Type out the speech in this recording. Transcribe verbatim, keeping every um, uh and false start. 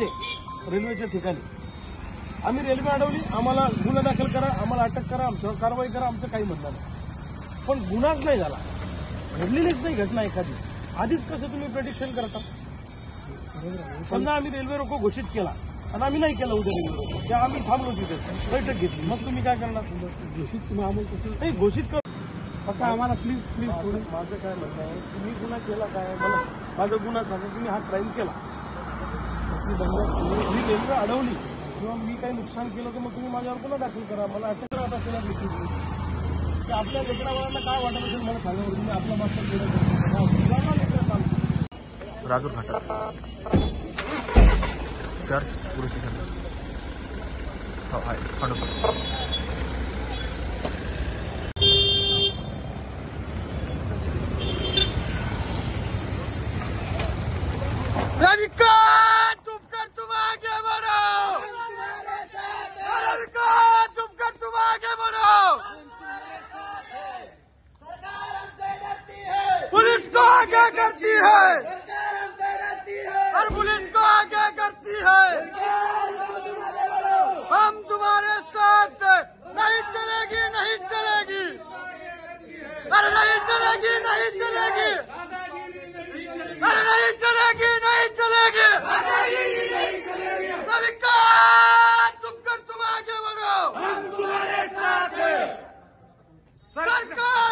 तिथे रेल्वेच्या ठिकाणी आम्ही रेल्वे अडवली, आम्हाला गुन्हा दाखल करा, आम्हाला अटक करा, आमच्यावर कारवाई करा, आमचं काही म्हणणं नाही. पण गुन्हाच नाही झाला, घडलेलीच नाही घटना एखादी, आधीच कसं तुम्ही प्रेडिक्शन करता? समजा आम्ही रेल्वे रोको घोषित केला आणि आम्ही नाही केला उद्या रेल्वे रोको, त्या आम्ही थांबलो तिथे बैठक घेतली, मग तुम्ही काय करणार? घोषित तुम्ही आम्हाला कसं नाही घोषित कर, फक्त आम्हाला प्लीज प्लीज थोडं. माझं काय म्हणणं आहे, तुम्ही गुन्हा केला काय, मला माझा गुन्हा सांगा, तुम्ही हा क्राईम केला, मी रेल्वे अडवली किंवा मी काही नुकसान केलं तर मग तुम्ही माझ्यावर गुन्हा दाखल करा, मला अटक करा. असेल की आपल्या लेकराबाळांना काय वाटत असेल मला सांगा, तुम्ही आपला मास्टर केलं राजूर घाटात चर्च पोलीस स्टेशन हो आहे खंडोबा. रविका तुम कर तुम आगे बढ़ो, रविका तुम कर तुम आगे बढ़ो, पुलिस को आगे करती है और पुलिस को आगे करती है, हम तुम्हारे साथ नहीं चलेगी नहीं चलेगी, अरे नहीं चलेगी नहीं चलेगी, अरे नहीं चलेगी नहीं चलेगी, रविका तुम कर तुम आगे बढ़ो, हम तुम्हारे साथ हैं, सरकार